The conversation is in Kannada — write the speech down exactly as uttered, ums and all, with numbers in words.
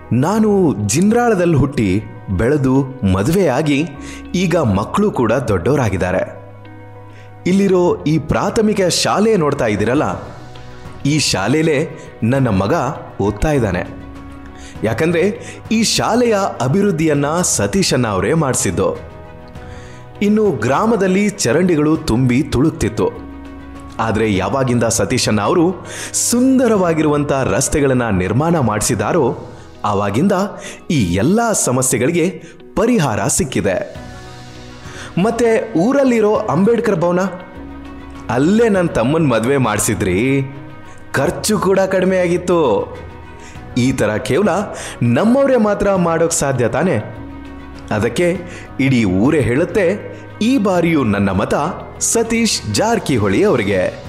ನಾನು ಜಿನ್ರಾಳದಲ್ಲಿ ಹುಟ್ಟಿ ಬೆಳೆದು ಮದುವೆಯಾಗಿ ಈಗ ಮಕ್ಕಳು ಕೂಡ ದೊಡ್ಡವರಾಗಿದ್ದಾರೆ. ಇಲ್ಲಿರೋ ಈ ಪ್ರಾಥಮಿಕ ಶಾಲೆ ನೋಡ್ತಾ ಇದ್ದೀರಲ್ಲ, ಈ ಶಾಲೆಯಲ್ಲೇ ನನ್ನ ಮಗ ಓದ್ತಾ ಇದ್ದಾನೆ. ಯಾಕಂದರೆ ಈ ಶಾಲೆಯ ಅಭಿವೃದ್ಧಿಯನ್ನು ಸತೀಶಣ್ಣ ಅವರೇ ಮಾಡಿಸಿದ್ದು. ಇನ್ನು ಗ್ರಾಮದಲ್ಲಿ ಚರಂಡಿಗಳು ತುಂಬಿ ತುಳುಕ್ತಿತ್ತು. ಆದರೆ ಯಾವಾಗಿಂದ ಸತೀಶಣ್ಣ ಅವರು ಸುಂದರವಾಗಿರುವಂಥ ರಸ್ತೆಗಳನ್ನು ನಿರ್ಮಾಣ ಮಾಡಿಸಿದಾರೋ ಆವಾಗಿಂದ ಈ ಎಲ್ಲ ಸಮಸ್ಯೆಗಳಿಗೆ ಪರಿಹಾರ ಸಿಕ್ಕಿದೆ. ಮತ್ತೆ ಊರಲ್ಲಿರೋ ಅಂಬೇಡ್ಕರ್ ಭವನ, ಅಲ್ಲೇ ನನ್ನ ತಮ್ಮನ ಮದುವೆ ಮಾಡಿಸಿದ್ರಿ, ಖರ್ಚು ಕೂಡ ಕಡಿಮೆ ಆಗಿತ್ತು. ಈ ಥರ ಕೇವಲ ನಮ್ಮವರೇ ಮಾತ್ರ ಮಾಡೋಕ್ಕೆ ಸಾಧ್ಯ ತಾನೆ. ಅದಕ್ಕೆ ಇಡೀ ಊರೇ ಹೇಳುತ್ತೆ, ಈ ಬಾರಿಯೂ ನನ್ನ ಮತ ಸತೀಶ್ ಜಾರಕಿಹೊಳಿ ಅವರಿಗೆ.